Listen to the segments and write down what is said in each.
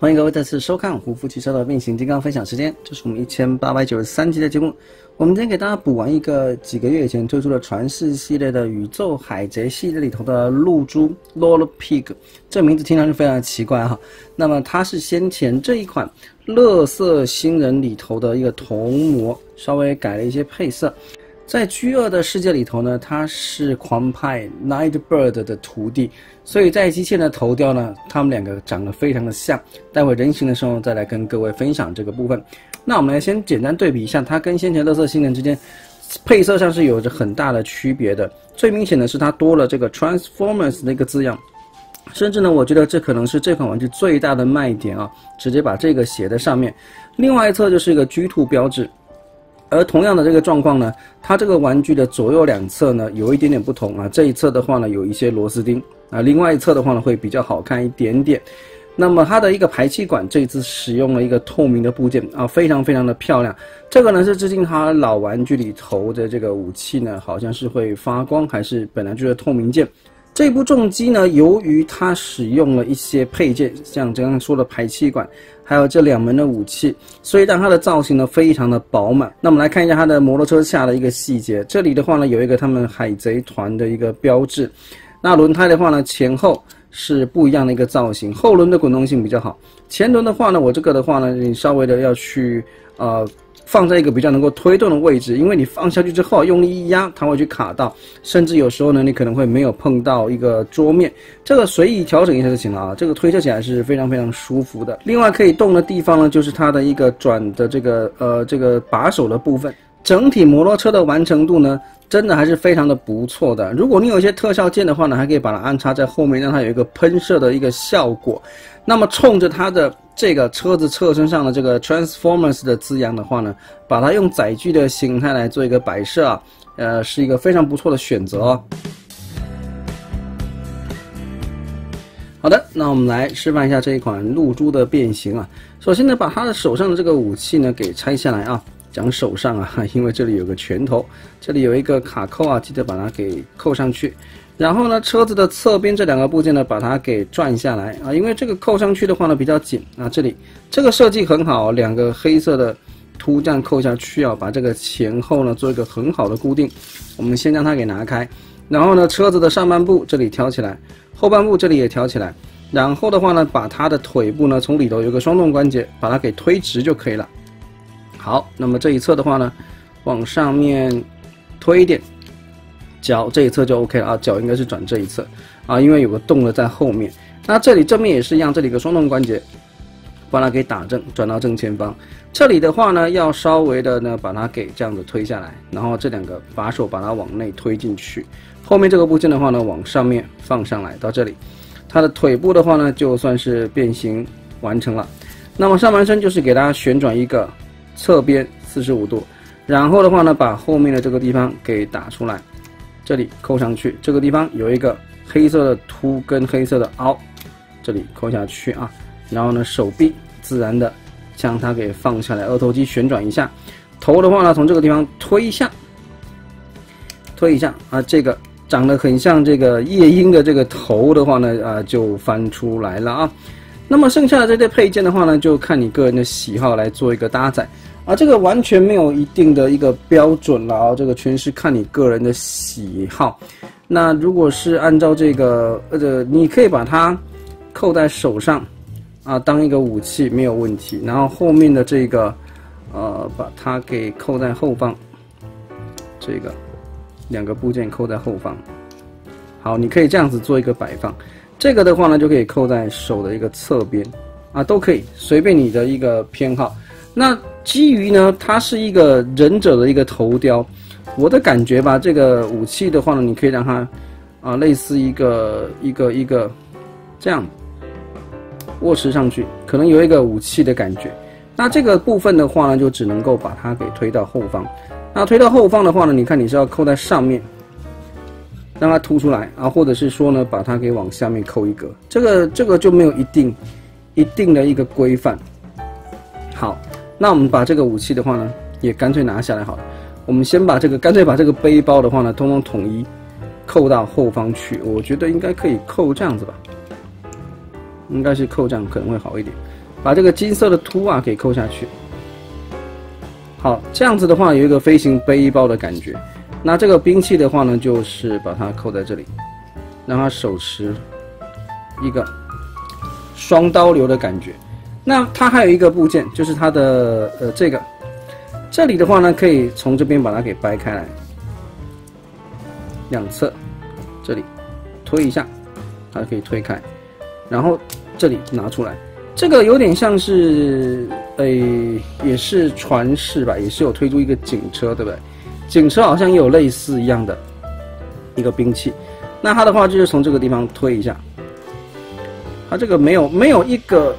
欢迎各位再次收看胡夫汽车的变形金刚分享时间，这是我们1893集的节目。我们今天给大家补完一个几个月以前推出的传世系列的宇宙海贼系列里头的露珠 Lord Pig， 这名字听上去非常的奇怪哈。那么它是先前这一款乐色星人里头的一个铜模，稍微改了一些配色。在 G2 的世界里头呢，他是狂派 Nightbird 的徒弟，所以在机器人的头雕呢，他们两个长得非常的像。待会人形的时候再来跟各位分享这个部分。那我们来先简单对比一下，它跟先前乐色星人之间配色上是有着很大的区别的。最明显的是它多了这个 Transformers 的一个字样，甚至呢，我觉得这可能是这款玩具最大的卖点啊，直接把这个写在上面。另外一侧就是一个 G2 标志。而同样的这个状况呢，它这个玩具的左右两侧呢有一点点不同啊。这一侧的话呢有一些螺丝钉啊，另外一侧的话呢会比较好看一点点。那么它的一个排气管这一次使用了一个透明的部件啊，非常非常的漂亮。这个呢是致敬它老玩具里头的这个武器呢，好像是会发光，还是本来就是透明件。这部重机呢，由于它使用了一些配件，像刚刚说的排气管，还有这两门的武器，所以让它的造型呢非常的饱满。那我们来看一下它的摩托车下的一个细节，这里的话呢有一个他们海贼团的一个标志。那轮胎的话呢前后是不一样的一个造型，后轮的滚动性比较好，前轮的话呢，我这个的话呢，你稍微的要去放在一个比较能够推动的位置，因为你放下去之后用力一压，它会去卡到，甚至有时候呢，你可能会没有碰到一个桌面，这个随意调整一下就行了啊。这个推车起来是非常非常舒服的。另外可以动的地方呢，就是它的一个转的这个把手的部分。整体摩托车的完成度呢，真的还是非常的不错的。如果你有一些特效键的话呢，还可以把它安插在后面，让它有一个喷射的一个效果。那么冲着它的这个车子侧身上的这个 Transformers 的字样的话呢，把它用载具的形态来做一个摆设啊，是一个非常不错的选择哦。好的，那我们来示范一下这一款露珠的变形啊。首先呢，把它的手上的这个武器呢给拆下来啊。讲手上啊，因为这里有个拳头，这里有一个卡扣啊，记得把它给扣上去。然后呢，车子的侧边这两个部件呢，把它给转下来啊，因为这个扣上去的话呢比较紧啊。这里这个设计很好，两个黑色的凸这样扣下去啊，把这个前后呢做一个很好的固定。我们先将它给拿开，然后呢，车子的上半部这里挑起来，后半部这里也挑起来。然后的话呢，把它的腿部呢从里头有个双动关节，把它给推直就可以了。好，那么这一侧的话呢，往上面推一点，脚这一侧就 OK 了啊，脚应该是转这一侧啊，因为有个洞的在后面。那这里正面也是一样，这里有个双动关节，把它给打正，转到正前方。这里的话呢，要稍微的呢把它给这样子推下来，然后这两个把手把它往内推进去。后面这个部件的话呢，往上面放上来到这里，它的腿部的话呢，就算是变形完成了。那么上半身就是给它旋转一个。侧边45度，然后的话呢，把后面的这个地方给打出来，这里扣上去，这个地方有一个黑色的凸跟黑色的凹，这里扣下去啊，然后呢，手臂自然的将它给放下来，二头肌旋转一下，头的话呢，从这个地方推一下啊，这个长得很像这个夜莺的这个头的话呢，就翻出来了啊。那么剩下的这些配件的话呢，就看你个人的喜好来做一个搭载啊，这个完全没有一定的一个标准了啊，这个全是看你个人的喜好。那如果是按照这个你可以把它扣在手上啊，当一个武器没有问题。然后后面的这个把它给扣在后方，这个两个部件扣在后方。好，你可以这样子做一个摆放。这个的话呢，就可以扣在手的一个侧边啊，都可以，随便你的一个偏好。那基于呢，它是一个忍者的一个头雕，我的感觉吧，这个武器的话呢，你可以让它类似一个这样握持上去，可能有一个武器的感觉。那这个部分的话呢，就只能够把它给推到后方。那推到后方的话呢，你看你是要扣在上面。让它凸出来啊，或者是说呢，把它给往下面扣一格，这个就没有一定的一个规范。好，那我们把这个武器的话呢，也干脆拿下来好了。我们先把干脆把这个背包的话呢，通通统一扣到后方去。我觉得应该可以扣这样子吧，应该是扣这样可能会好一点。 把这个金色的凸啊给扣下去。好，这样子的话有一个飞行背包的感觉。那这个兵器的话呢，就是把它扣在这里，让它手持一个双刀流的感觉。那它还有一个部件，就是它的这里的话呢，可以从这边把它给掰开来，两侧这里推一下，它可以推开，然后这里拿出来。这个有点像是，也是船式吧，也是有推出一个警车，对不对？警车好像也有类似一样的一个兵器。那它的话就是从这个地方推一下，它这个没有一个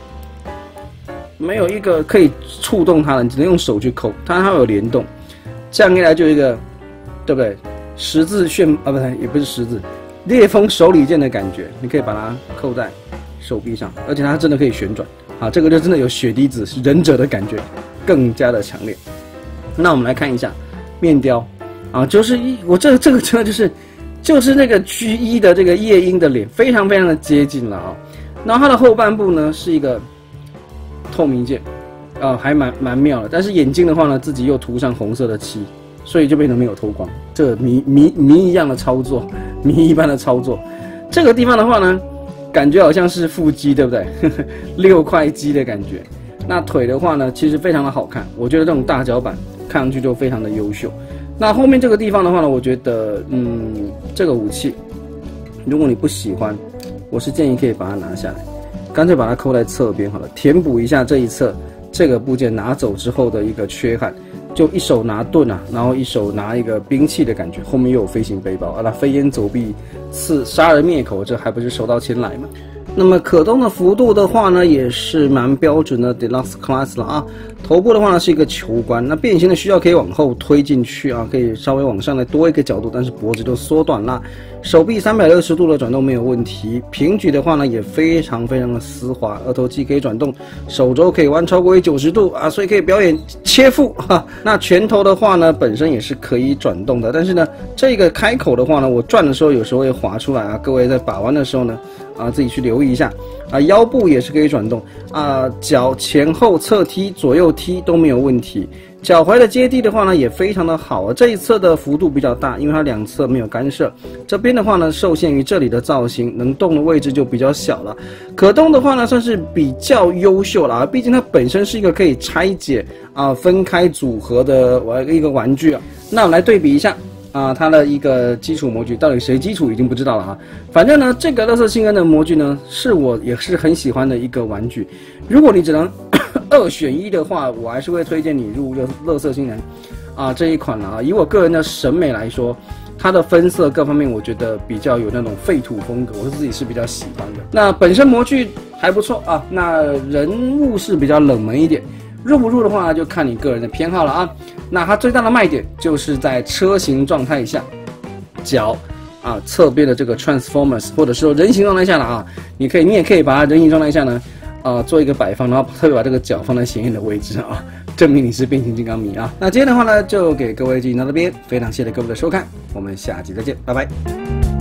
可以触动它的，你只能用手去扣，它会有联动。这样一来就一个，对不对？十字旋啊，不对，也不是十字，烈风手里剑的感觉，你可以把它扣在手臂上，而且它真的可以旋转啊，这个就真的有血滴子忍者的感觉，更加的强烈。那我们来看一下面雕啊，就是我这个真的就是那个G1的这个夜莺的脸，非常非常的接近了啊。然后它的后半部呢是一个透明件，还蛮妙的。但是眼睛的话呢，自己又涂上红色的漆，所以就变成没有透光。这谜一样的操作，谜一般的操作。这个地方的话呢，感觉好像是腹肌，对不对？6块肌的感觉。那腿的话呢，其实非常的好看，我觉得这种大脚板看上去就非常的优秀。那后面这个地方的话呢，我觉得，这个武器，如果你不喜欢，我是建议可以把它拿下来，干脆把它扣在侧边好了，填补一下这一侧这个部件拿走之后的一个缺憾。就一手拿盾啊，然后一手拿一个兵器的感觉，后面又有飞行背包啊，那飞檐走壁，杀人灭口，这还不是手到擒来吗？那么可动的幅度的话呢，也是蛮标准的 Deluxe Class 了啊。头部的话呢是一个球冠，那变形的需要可以往后推进去啊，可以稍微往上来多一个角度，但是脖子就缩短了。手臂360度的转动没有问题，平举的话呢也非常非常的丝滑，二头肌可以转动，手肘可以弯超过90度啊，所以可以表演切腹哈。那拳头的话呢本身也是可以转动的，但是呢这个开口的话呢，我转的时候有时候会滑出来啊，各位在把玩的时候呢自己去留意一下啊。腰部也是可以转动啊，脚前后侧踢、左右踢都没有问题。脚踝的接地的话呢也非常的好啊，这一侧的幅度比较大，因为它两侧没有干涉。这边的话呢受限于这里的造型，能动的位置就比较小了。可动的话呢算是比较优秀了啊，毕竟它本身是一个可以拆解分开组合的一个玩具啊。那我们来对比一下它的一个基础模具，到底谁基础已经不知道了啊。反正呢，这个乐色星人的模具呢，是我也是很喜欢的一个玩具。如果你只能2选1的话，我还是会推荐你入乐色星人这一款了啊。以我个人的审美来说，它的分色各方面，我觉得比较有那种废土风格，我自己是比较喜欢的。那本身模具还不错啊，那人物是比较冷门一点。入不入的话就看你个人的偏好了啊。那它最大的卖点就是在车型状态下，脚侧边的这个 Transformers 或者说人形状态下了啊，你也可以把它人形状态下呢做一个摆放，然后特别把这个脚放在显眼的位置啊，证明你是变形金刚迷啊。那今天的话呢，就给各位进行到这边，非常谢谢各位的收看，我们下期再见，拜拜。